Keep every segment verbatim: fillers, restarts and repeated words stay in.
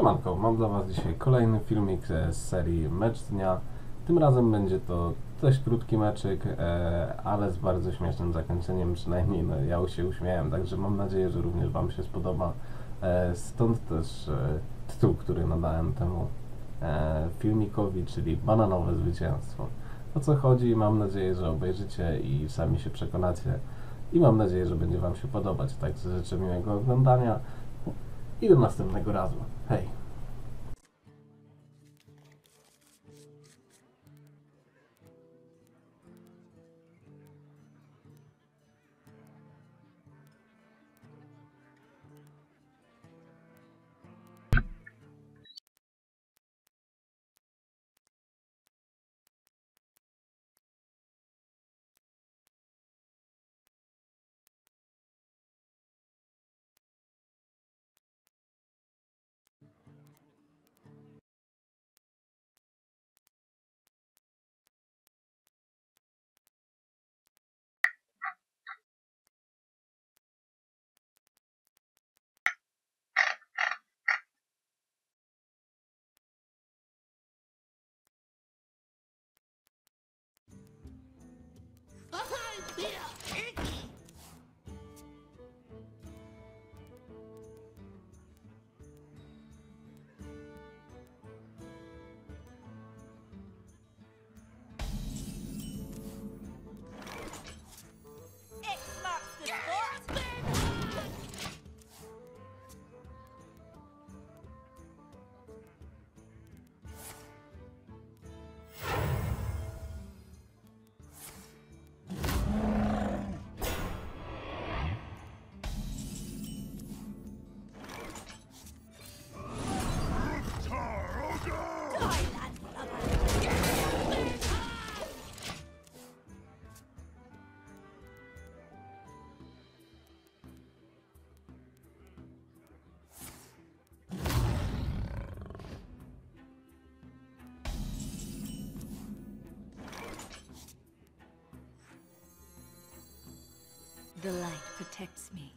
Siemanko, mam dla Was dzisiaj kolejny filmik z serii Mecz Dnia. Tym razem będzie to dość krótki meczyk, ale z bardzo śmiesznym zakończeniem, przynajmniej no, ja się uśmiałem, także mam nadzieję, że również Wam się spodoba. Stąd też tytuł, który nadałem temu filmikowi, czyli Bananowe Zwycięstwo. O co chodzi? Mam nadzieję, że obejrzycie i sami się przekonacie. I mam nadzieję, że będzie Wam się podobać. Także życzę miłego oglądania i do następnego razu. Hej! The light protects me.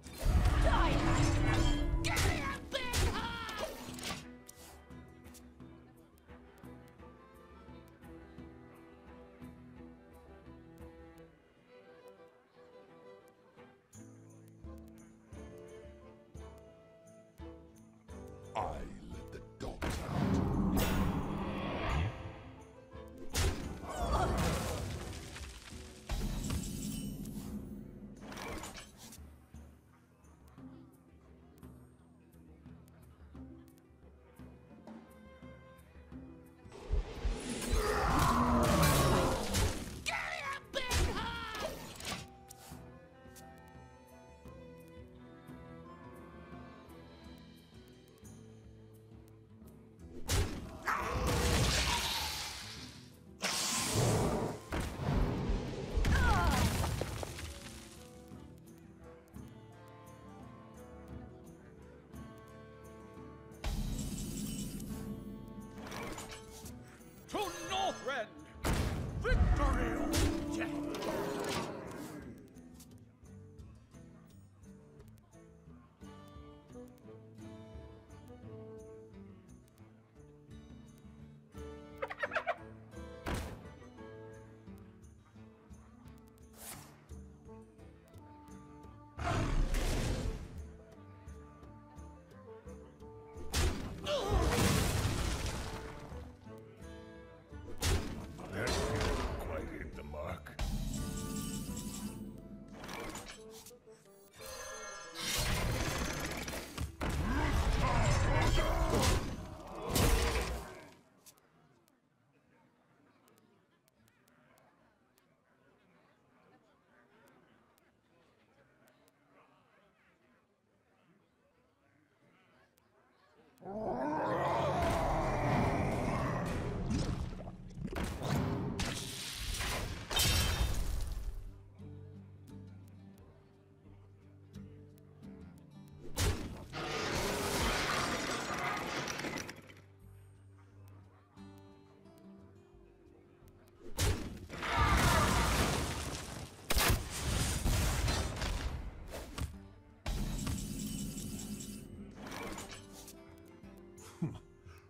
I let the dogs out. To Northrend! Victory or death! That feels quite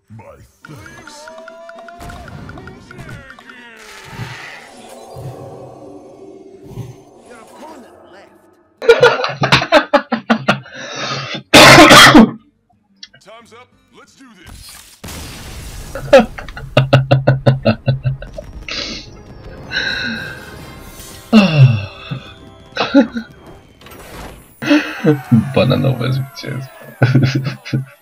My thanks. Your opponent left. Time's up. Let's do this. Bananowe zwycięstwo.